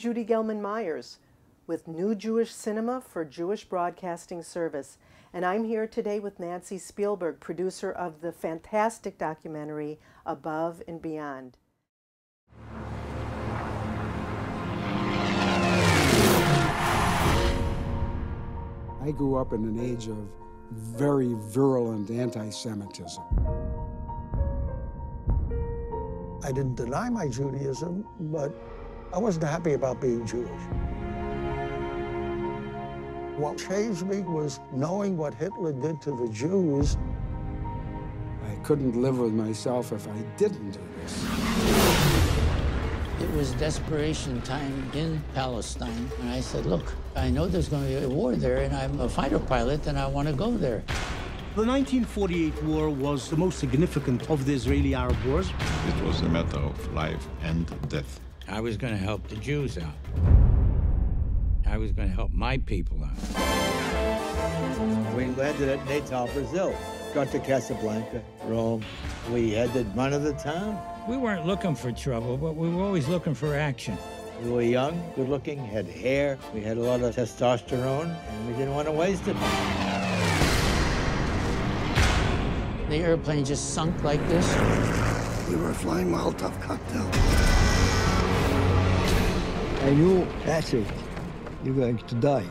Judy Gelman Myers with New Jewish Cinema for Jewish Broadcasting Service, and I'm here today with Nancy Spielberg, producer of the fantastic documentary Above and Beyond. I grew up in an age of very virulent anti-Semitism. I didn't deny my Judaism, but I wasn't happy about being Jewish. What changed me was knowing what Hitler did to the Jews. I couldn't live with myself if I didn't do this. It was desperation time in Palestine, and I said, look, I know there's going to be a war there, and I'm a fighter pilot, and I want to go there. The 1948 war was the most significant of the Israeli-Arab wars. It was a matter of life and death. I was going to help the Jews out. I was going to help my people out. We landed at Natal, Brazil. Got to Casablanca, Rome. We headed run of the town. We weren't looking for trouble, but we were always looking for action. We were young, good-looking, had hair. We had a lot of testosterone, and we didn't want to waste it. The airplane just sunk like this. We were flying Molotov cocktail. I knew, that's it. You're going to die.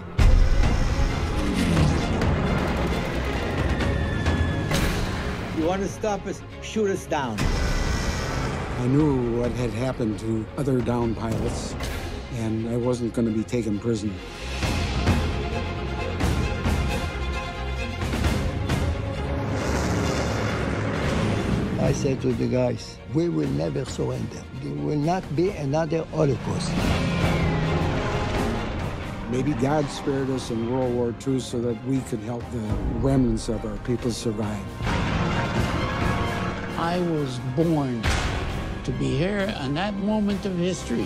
You want to stop us? Shoot us down. I knew what had happened to other downed pilots, and I wasn't going to be taken prisoner. I said to the guys, we will never surrender. There will not be another Holocaust. Maybe God spared us in World War II so that we could help the remnants of our people survive. I was born to be here on that moment of history.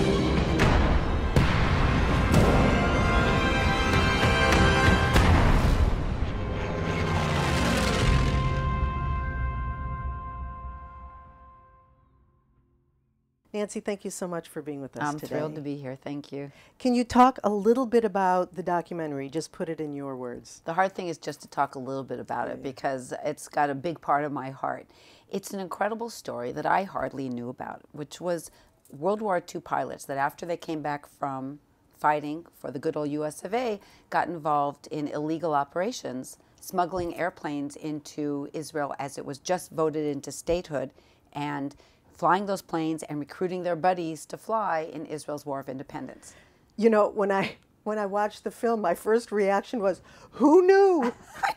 Nancy, thank you so much for being with us today. I'm thrilled to be here. Thank you. Can you talk a little bit about the documentary? Just put it in your words. The hard thing is just to talk a little bit about it because it's got a big part of my heart. It's an incredible story that I hardly knew about, which was World War II pilots that after they came back from fighting for the good old US of A, got involved in illegal operations, smuggling airplanes into Israel as it was just voted into statehood, and flying those planes and recruiting their buddies to fly in Israel's War of Independence. You know, when I watched the film, my first reaction was, who knew?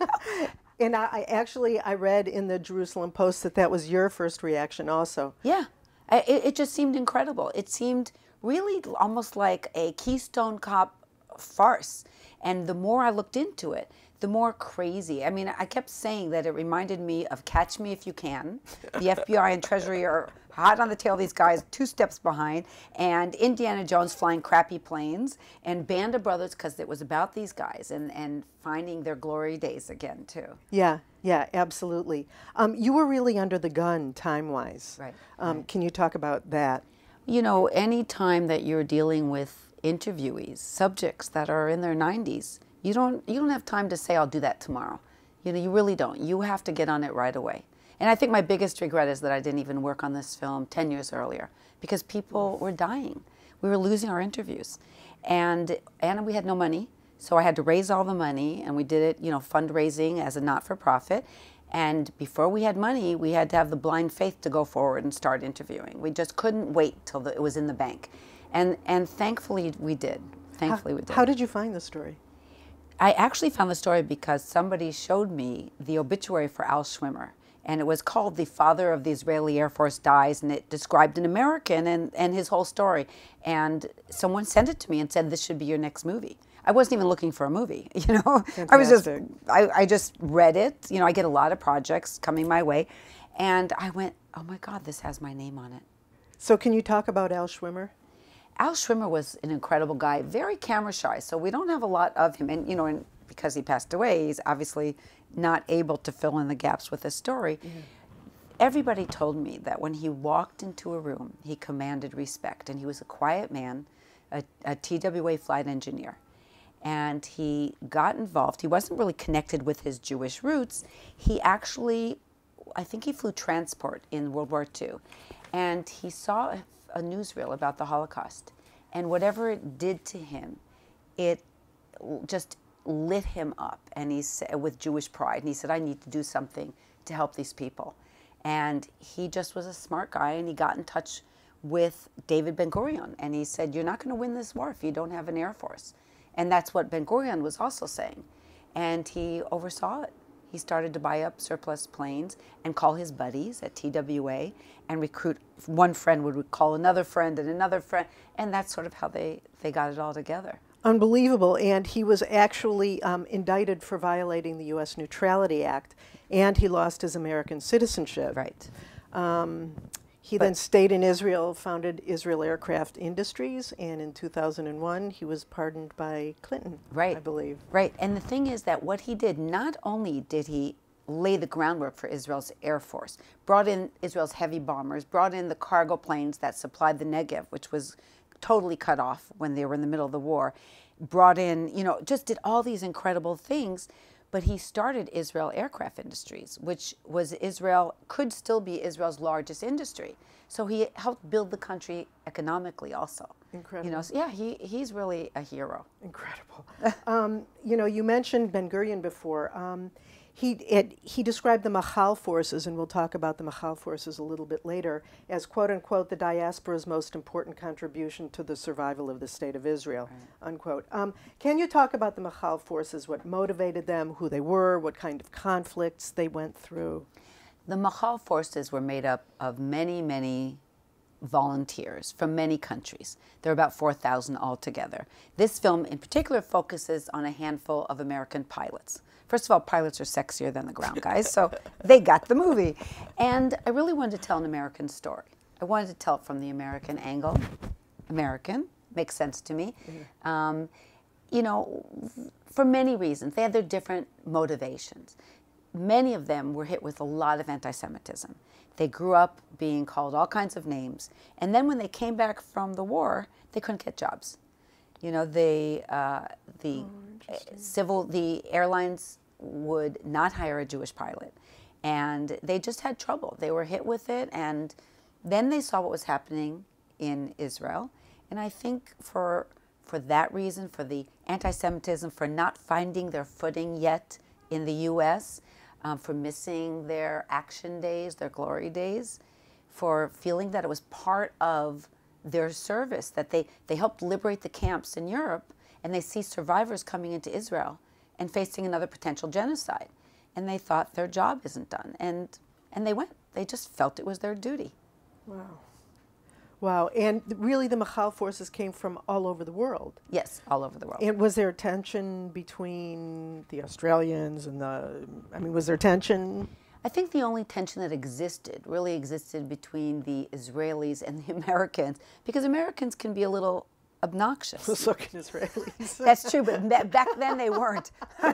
And I read in the Jerusalem Post that was your first reaction also. Yeah, it just seemed incredible. It seemed really almost like a Keystone Cop farce. And the more I looked into it, the more crazy. I mean, I kept saying that it reminded me of Catch Me If You Can. The FBI and Treasury are hot on the tail of these guys, 2 steps behind, and Indiana Jones flying crappy planes, and Band of Brothers, because it was about these guys and finding their glory days again, too. Yeah, absolutely. You were really under the gun time-wise. Right. Can you talk about that? You know, any time that you're dealing with interviewees, subjects that are in their 90s, you don't have time to say, I'll do that tomorrow. You know, you really don't. You have to get on it right away. And I think my biggest regret is that I didn't even work on this film 10 years earlier because people were dying. We were losing our interviews. And we had no money, so I had to raise all the money, and we did it, you know, fundraising as a not-for-profit. And before we had money, we had to have the blind faith to go forward and start interviewing. We just couldn't wait till it was in the bank. And thankfully we did. Thankfully we did. How did you find the story? I actually found the story because somebody showed me the obituary for Al Schwimmer. And it was called The Father of the Israeli Air Force Dies, and it described an American and his whole story. And someone sent it to me and said, this should be your next movie. I wasn't even looking for a movie, you know. Fantastic. I just read it. You know, I get a lot of projects coming my way. And I went, oh my God, this has my name on it. So can you talk about Al Schwimmer? Al Schwimmer was an incredible guy, very camera shy, so we don't have a lot of him. And, you know, because he passed away, he's obviously not able to fill in the gaps with his story. Mm-hmm. Everybody told me that when he walked into a room, he commanded respect, and he was a quiet man, a TWA flight engineer. And he got involved. He wasn't really connected with his Jewish roots. He actually, I think he flew transport in World War II. And he saw a newsreel about the Holocaust. And whatever it did to him, it just lit him up, and he said, with Jewish pride. And he said, I need to do something to help these people. And he just was a smart guy, and he got in touch with David Ben-Gurion. And he said, you're not going to win this war if you don't have an Air Force. And that's what Ben-Gurion was also saying. And he oversaw it. He started to buy up surplus planes and call his buddies at TWA and recruit. One friend would call another friend and another friend. And that's sort of how they got it all together. Unbelievable. And he was actually indicted for violating the U.S. Neutrality Act, and he lost his American citizenship. Right. He then stayed in Israel, founded Israel Aircraft Industries, and in 2001 he was pardoned by Clinton, right, I believe. Right. And the thing is that what he did, not only did he lay the groundwork for Israel's Air Force, brought in Israel's heavy bombers, brought in the cargo planes that supplied the Negev, which was totally cut off when they were in the middle of the war, brought in, just did all these incredible things. But he started Israel Aircraft Industries, which could still be Israel's largest industry. So he helped build the country economically also. Incredible. So yeah, he's really a hero. Incredible. You mentioned Ben-Gurion before. He described the Machal forces, and we'll talk about the Machal forces a little bit later, as, quote unquote, the diaspora's most important contribution to the survival of the state of Israel, right, unquote. Can you talk about the Machal forces, what motivated them, who they were, what kind of conflicts they went through? The Machal forces were made up of many, many volunteers from many countries. There are about 4,000 altogether. This film in particular focuses on a handful of American pilots. First of all, pilots are sexier than the ground guys, so they got the movie. And I really wanted to tell an American story. I wanted to tell it from the American angle. American, makes sense to me. For many reasons. They had their different motivations. Many of them were hit with a lot of anti-Semitism. They grew up being called all kinds of names. And then when they came back from the war, they couldn't get jobs. The airlines would not hire a Jewish pilot, and they just had trouble. They were hit with it, and then they saw what was happening in Israel. And I think for that reason, for the anti-Semitism, for not finding their footing yet in the U.S., for missing their action days, their glory days, for feeling that it was part of their service, that they helped liberate the camps in Europe, and they see survivors coming into Israel and facing another potential genocide. And they thought their job isn't done. And they went. They just felt it was their duty. Wow. Wow. And really the Machal forces came from all over the world. Yes, all over the world. And was there tension between the Australians and was there tension? I think the only tension that really existed between the Israelis and the Americans, because Americans can be a little obnoxious. So can Israelis. That's true, but back then they weren't.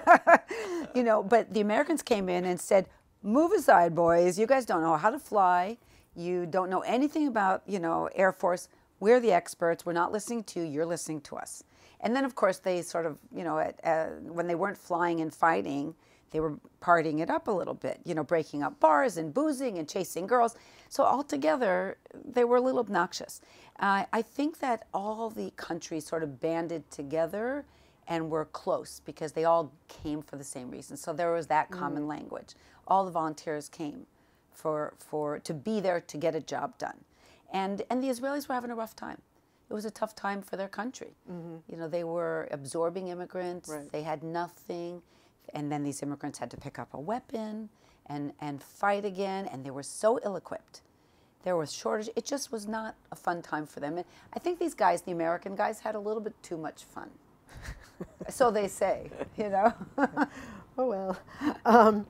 But the Americans came in and said, move aside, boys. You guys don't know how to fly. You don't know anything about, Air Force. We're the experts. We're not listening to you. You're listening to us. And then, of course, they sort of, when they weren't flying and fighting, they were partying it up a little bit, breaking up bars and boozing and chasing girls. So altogether, they were a little obnoxious. I think that all the countries sort of banded together and were close because they all came for the same reason. So there was that common language. All the volunteers came to be there to get a job done. And the Israelis were having a rough time. It was a tough time for their country. Mm-hmm. They were absorbing immigrants. Right. They had nothing. And then these immigrants had to pick up a weapon and fight again. And they were so ill-equipped. There was shortage. It just was not a fun time for them. And I think these guys, the American guys, had a little bit too much fun. So they say, Oh, well.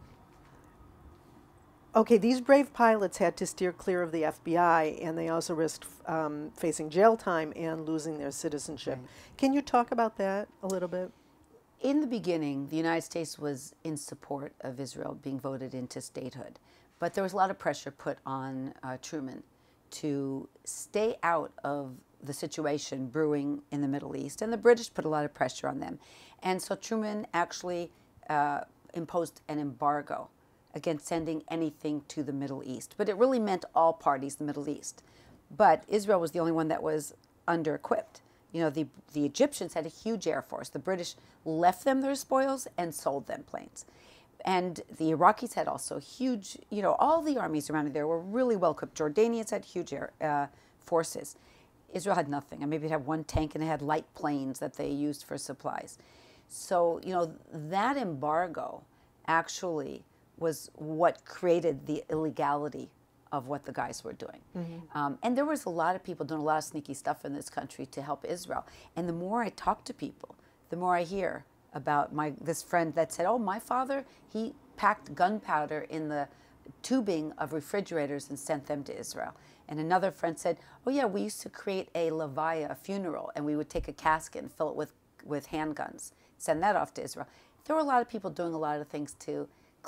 Okay, these brave pilots had to steer clear of the FBI, and they also risked facing jail time and losing their citizenship. Right. Can you talk about that a little bit? In the beginning, the United States was in support of Israel being voted into statehood. But there was a lot of pressure put on Truman to stay out of the situation brewing in the Middle East, and the British put a lot of pressure on them. And so Truman actually imposed an embargo against sending anything to the Middle East. But it really meant all parties, the Middle East. But Israel was the only one that was under-equipped. You know, the Egyptians had a huge air force. The British left them their spoils and sold them planes. And the Iraqis had also huge, you know, all the armies around there were really well equipped. Jordanians had huge air forces. Israel had nothing. And maybe it had one tank and it had light planes that they used for supplies. So, you know, that embargo actually was what created the illegality of what the guys were doing. And there was a lot of people doing a lot of sneaky stuff in this country to help Israel. And the more I talk to people, the more I hear about this friend that said, oh, my father, he packed gunpowder in the tubing of refrigerators and sent them to Israel. And another friend said, oh yeah, we used to create a levaya, a funeral, and we would take a casket and fill it with handguns, send that off to Israel. There were a lot of people doing a lot of things to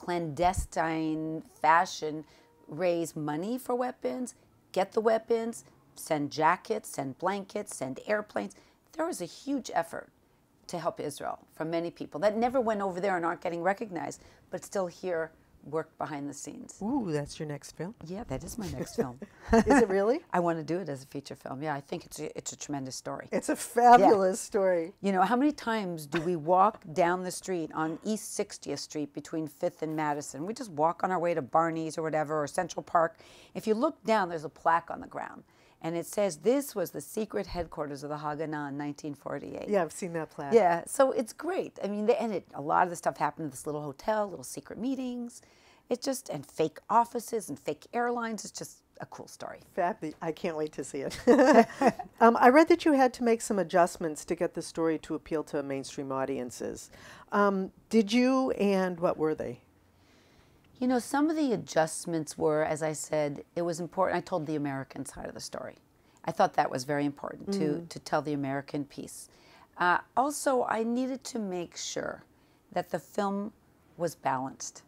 clandestine fashion, raise money for weapons, get the weapons, send jackets, send blankets, send airplanes. There was a huge effort to help Israel from many people that never went over there and aren't getting recognized, but still here work behind the scenes. Ooh, that's your next film? Yeah, that is my next film. Is it really? I want to do it as a feature film. Yeah, I think it's a tremendous story. It's a fabulous story. You know, how many times do we walk down the street on East 60th Street between 5th and Madison? We just walk on our way to Barney's or whatever, or Central Park. If you look down, there's a plaque on the ground. And it says this was the secret headquarters of the Haganah in 1948. Yeah, I've seen that plaque. Yeah, so it's great. I mean, a lot of the stuff happened in this little hotel, little secret meetings. It's just, and fake offices and fake airlines. It's just a cool story. Fabulous. I can't wait to see it. I read that you had to make some adjustments to get the story to appeal to mainstream audiences. Did you, and what were they? You know, some of the adjustments were, as I said, it was important. I told the American side of the story. I thought that was very important to tell the American piece. Also, I needed to make sure that the film was balanced.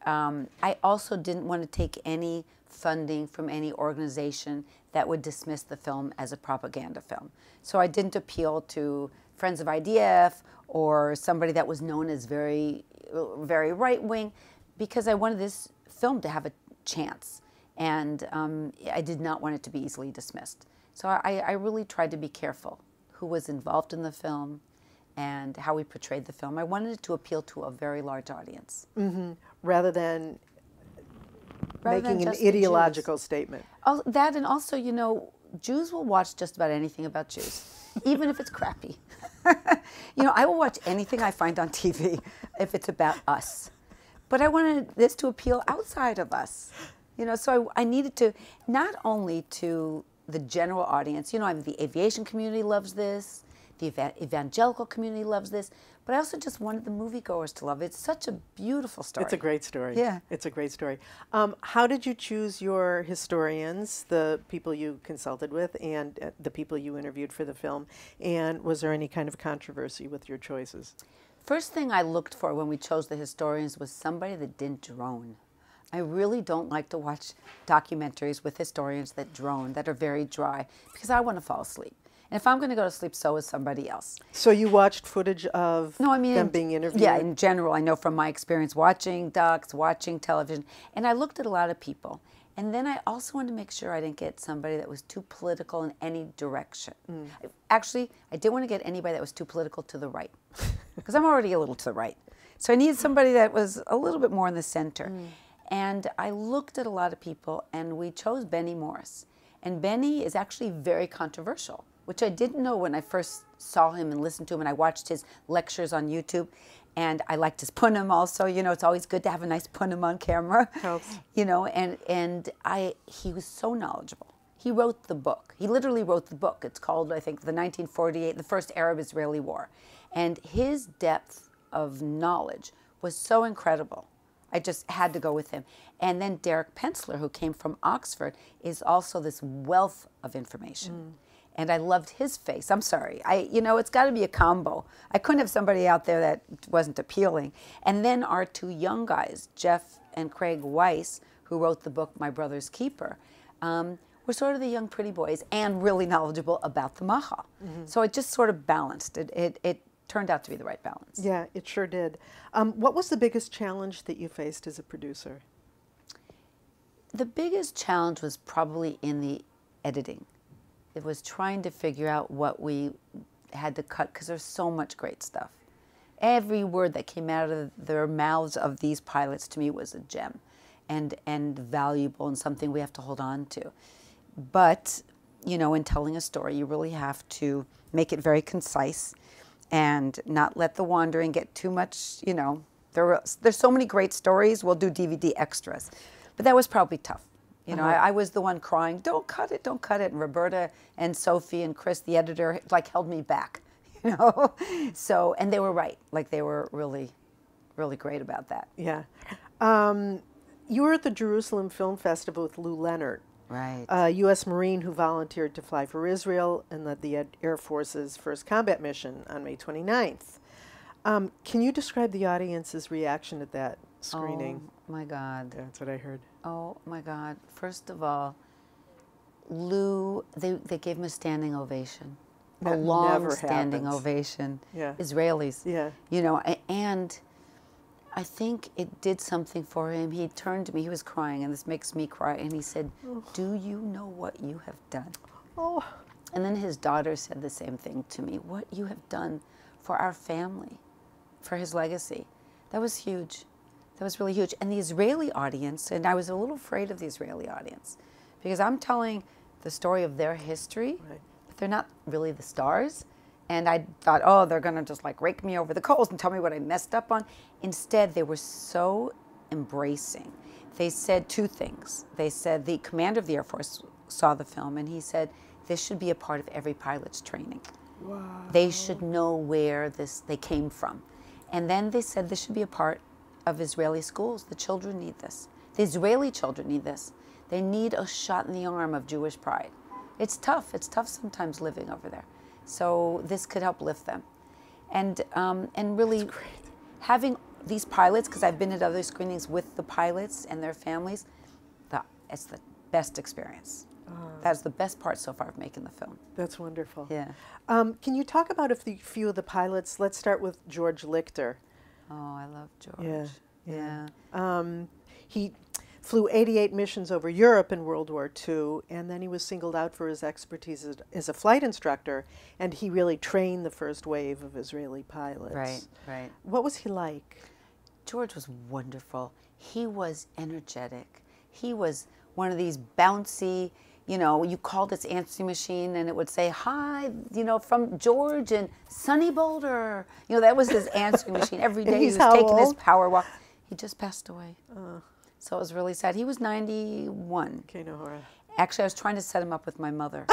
I also didn't want to take any funding from any organization that would dismiss the film as a propaganda film. So I didn't appeal to Friends of IDF or somebody that was known as very, very right-wing, because I wanted this film to have a chance, and I did not want it to be easily dismissed. So I really tried to be careful who was involved in the film and how we portrayed the film. I wanted it to appeal to a very large audience. Rather than making an ideological statement. Oh, that, and also, you know, Jews will watch just about anything about Jews, even if it's crappy. You know, I will watch anything I find on TV if it's about us. But I wanted this to appeal outside of us. You know, so I needed to, not only to the general audience, you know, I mean, the aviation community loves this, the evangelical community loves this, but I also just wanted the moviegoers to love it. It's such a beautiful story. It's a great story. Yeah. It's a great story. How did you choose your historians, the people you consulted with, and the people you interviewed for the film? And was there any kind of controversy with your choices? First thing I looked for when we chose the historians was somebody that didn't drone. I really don't like to watch documentaries with historians that drone, that are very dry, because I want to fall asleep. And if I'm going to go to sleep, so is somebody else. So you watched footage of them being interviewed? Yeah, in general, I know from my experience watching docs, watching television, and I looked at a lot of people. And then I also wanted to make sure I didn't get somebody that was too political in any direction. Actually, I didn't want to get anybody that was too political to the right, because I'm already a little to the right. So I needed somebody that was a little bit more in the center. And I looked at a lot of people, and we chose Benny Morris. And Benny is actually very controversial, which I didn't know when I first saw him and listened to him, and I watched his lectures on YouTube. And I liked his punim also. You know, it's always good to have a nice punim on camera. Helps. You know, he was so knowledgeable. He wrote the book. He literally wrote the book. It's called, I think, the 1948, the First Arab-Israeli War. And his depth of knowledge was so incredible. I just had to go with him. And then Derek Pensler, who came from Oxford, is also this wealth of information. And I loved his face. I'm sorry. You know, it's got to be a combo. I couldn't have somebody out there that wasn't appealing. And then our two young guys, Jeff and Craig Weiss, who wrote the book My Brother's Keeper, were sort of the young pretty boys and really knowledgeable about the Maha. So it just sort of balanced. It turned out to be the right balance. Yeah, it sure did. What was the biggest challenge that you faced as a producer? The biggest challenge was probably in the editing. It was trying to figure out what we had to cut, because there's so much great stuff. Every word that came out of their mouths of these pilots to me was a gem and valuable and something we have to hold on to. But, you know, in telling a story, you really have to make it very concise and not let the wandering get too much, you know. There's so many great stories, we'll do DVD extras. But that was probably tough. You know, I was the one crying, don't cut it, don't cut it. And Roberta and Sophie and Chris, the editor, like held me back, you know. So, and they were right. Like they were really, really great about that. Yeah. You were at the Jerusalem Film Festival with Lou Leonard. Right. A U.S. Marine who volunteered to fly for Israel and led the Air Force's first combat mission on May 29th. Can you describe the audience's reaction at that screening? Oh, my God. Yeah, that's what I heard. Oh, my God. First of all, Lou, they gave him a standing ovation. That a long never standing happens. ovation. Yeah. Israelis. Yeah. You know, and I think it did something for him. He turned to me, he was crying, and this makes me cry, and he said, do you know what you have done? Oh. And then his daughter said the same thing to me, what you have done for our family, for his legacy. That was huge. That was really huge. And the Israeli audience, and I was a little afraid of the Israeli audience, because I'm telling the story of their history, but they're not really the stars. And I thought, oh, they're going to just like rake me over the coals and tell me what I messed up on. Instead, they were so embracing. They said two things. They said the commander of the Air Force saw the film, and he said, this should be a part of every pilot's training. Wow. They should know where they came from. And then they said this should be a part of Israeli schools. The children need this. The Israeli children need this. They need a shot in the arm of Jewish pride. It's tough. It's tough sometimes living over there. So this could help lift them. And really having these pilots, because I've been at other screenings with the pilots and their families, it's the best experience. That's the best part so far of making the film. That's wonderful. Yeah. Can you talk about a few of the pilots? Let's start with George Lichter. Oh, I love George. Yeah. He flew 88 missions over Europe in World War II, and then he was singled out for his expertise as a flight instructor, and he really trained the first wave of Israeli pilots. Right, right. What was he like? George was wonderful. He was energetic. He was one of these bouncy, you know, you called its answering machine and it would say, hi, you know, from George in sunny Boulder. You know, that was his answering machine. Every day he was taking his power walk. He just passed away. So it was really sad. He was 91. Okay, Nahora. Actually, I was trying to set him up with my mother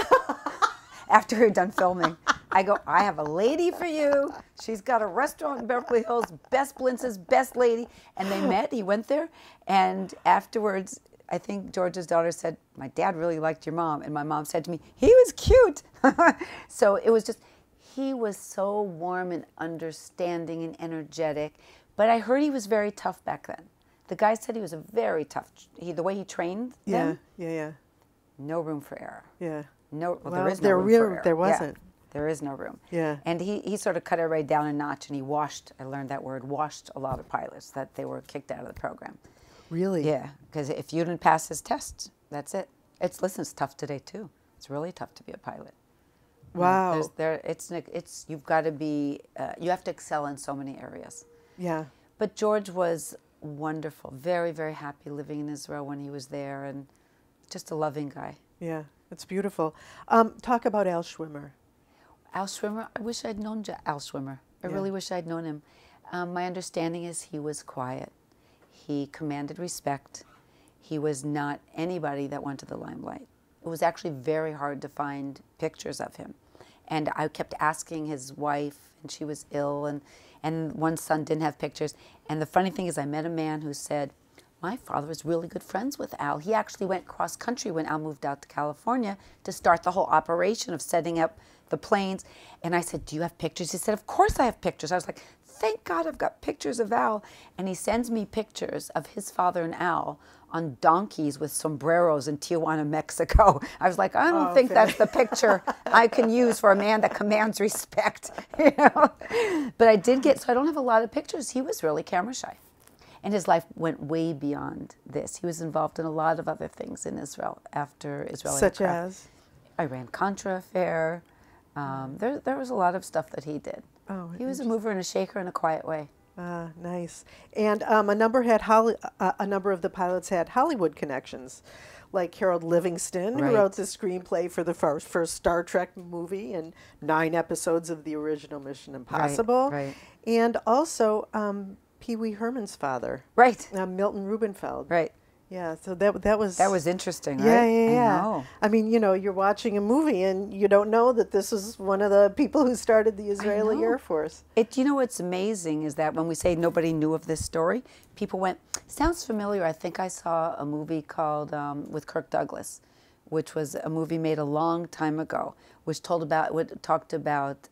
after we were done filming. I go, I have a lady for you. She's got a restaurant in Beverly Hills, best blintzes, best lady. And they met. He went there. And afterwards, I think George's daughter said, my dad really liked your mom. And my mom said to me, he was cute. So it was just, he was so warm and understanding and energetic. But I heard he was very tough back then. The guy said he was a very tough, the way he trained them. Yeah. No room for error. Yeah. No, well, Well, there is no room for error. there wasn't. Yeah, there is no room. Yeah. And he sort of cut everybody down a notch, and he washed, I learned that word, washed a lot of pilots, that they were kicked out of the program. Really? Yeah, because if you didn't pass his test, that's it. Listen, it's tough today too. It's really tough to be a pilot. Wow. You've got to be, you have to excel in so many areas. Yeah. But George was wonderful, very, very happy living in Israel when he was there, and just a loving guy. Yeah, it's beautiful. Talk about Al Schwimmer. Al Schwimmer, I wish I'd known Al Schwimmer. I really wish I'd known him. My understanding is he was quiet. He commanded respect. He was not anybody that went to the limelight. It was actually very hard to find pictures of him. And I kept asking his wife, and she was ill, and one son didn't have pictures. And the funny thing is I met a man who said, my father was really good friends with Al. He actually went cross country when Al moved out to California to start the whole operation of setting up the planes. And I said, do you have pictures? He said, of course I have pictures. I was like, thank God I've got pictures of Al. And he sends me pictures of his father and Al on donkeys with sombreros in Tijuana, Mexico. I was like, I don't think that's the picture I can use for a man that commands respect. You know? But I did get, so I don't have a lot of pictures. He was really camera shy. And his life went way beyond this. He was involved in a lot of other things in Israel after Israel. Such as? Iran-Contra affair. There was a lot of stuff that he did. Oh, he was a mover and a shaker in a quiet way. Nice. And a number of the pilots had Hollywood connections, like Harold Livingston, who wrote the screenplay for the first Star Trek movie and 9 episodes of the original Mission Impossible. Right. And also Pee Wee Herman's father. Right. Milton Rubenfeld. Right. Yeah, so that was interesting, right? Yeah. I know. I mean, you know, you're watching a movie and you don't know that this is one of the people who started the Israeli Air Force. You know what's amazing is that when we say nobody knew of this story, people went, sounds familiar. I think I saw a movie called with Kirk Douglas, which was a movie made a long time ago, which talked about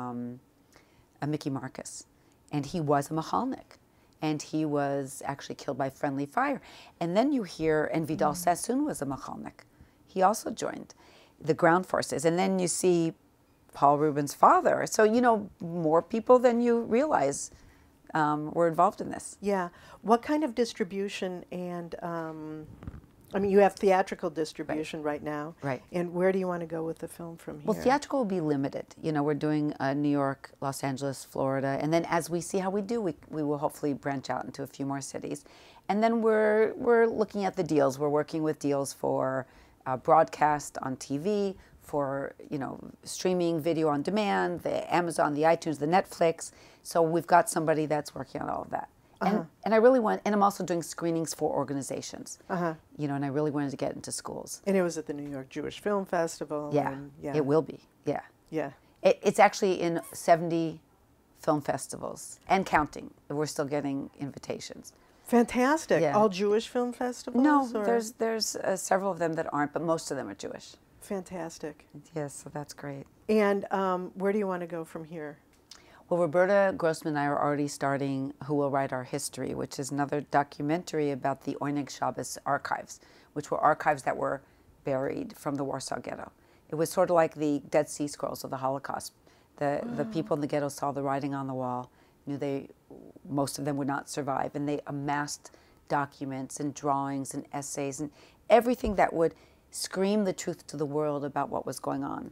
Mickey Marcus, and he was a Machalnik. And he was actually killed by friendly fire. And then you hear, and Vidal Sassoon was a Machalnik. He also joined the ground forces. And then you see Paul Rubin's father. So, you know, more people than you realize were involved in this. Yeah. What kind of distribution and, I mean, you have theatrical distribution right now. Right. And where do you want to go with the film from here? Well, theatrical will be limited. You know, we're doing New York, Los Angeles, Florida. And then as we see how we do, we will hopefully branch out into a few more cities. And then we're looking at the deals. We're working with deals for broadcast on TV, for, you know, streaming video on demand, the Amazon, the iTunes, the Netflix. So we've got somebody that's working on all of that. And I really want, and I'm also doing screenings for organizations, you know, and I really wanted to get into schools. And it was at the New York Jewish Film Festival. Yeah, and, it will be, yeah. Yeah. It's actually in 70 film festivals and counting. We're still getting invitations. Fantastic. Yeah. All Jewish film festivals? No, or? there's several of them that aren't, but most of them are Jewish. Fantastic. Yes, so that's great. And where do you want to go from here? Well, Roberta Grossman and I are already starting Who Will Write Our History, which is another documentary about the Oyneg Shabbos archives, which were archives that were buried from the Warsaw Ghetto. It was sort of like the Dead Sea Scrolls of the Holocaust. The people in the ghetto saw the writing on the wall, knew most of them would not survive, and they amassed documents and drawings and essays and everything that would scream the truth to the world about what was going on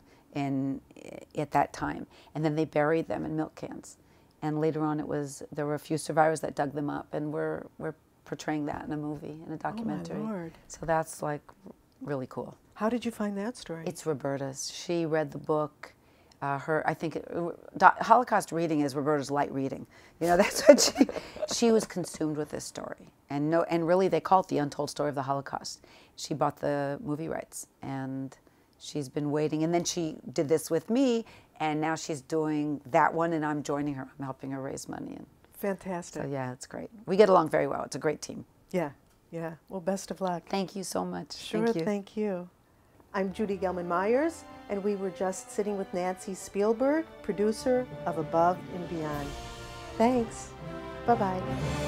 at that time. And then they buried them in milk cans. And later on there were a few survivors that dug them up, and we're portraying that in a movie, in a documentary. Oh my Lord. So that's like really cool. How did you find that story? It's Roberta's. She read the book. I think Holocaust reading is Roberta's light reading. You know, that's what she was consumed with this story. And really they call it the untold story of the Holocaust. She bought the movie rights, and she's been waiting. And then she did this with me, and now she's doing that one, and I'm joining her. I'm helping her raise money. And fantastic. so yeah, it's great. We get along very well. It's a great team. Yeah, yeah. Well, best of luck. Thank you so much. Sure, thank you. I'm Judy Gelman Myers, and we were just sitting with Nancy Spielberg, producer of Above and Beyond. Thanks. Bye-bye.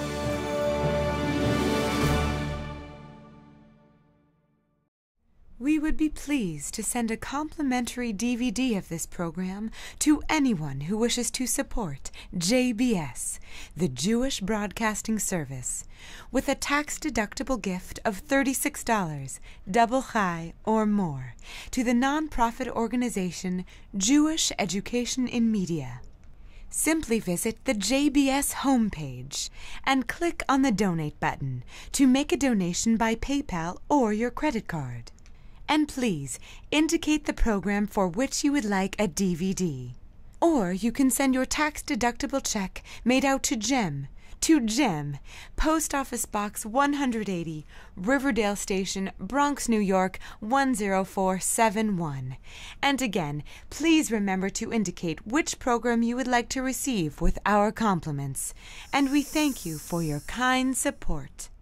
We would be pleased to send a complimentary DVD of this program to anyone who wishes to support JBS, the Jewish Broadcasting Service, with a tax-deductible gift of $36, double chai or more, to the nonprofit organization Jewish Education in Media. Simply visit the JBS homepage and click on the Donate button to make a donation by PayPal or your credit card. And please indicate the program for which you would like a DVD. Or you can send your tax-deductible check made out to Jem, Post Office Box 180, Riverdale Station, Bronx, New York 10471. And again, please remember to indicate which program you would like to receive with our compliments. And we thank you for your kind support.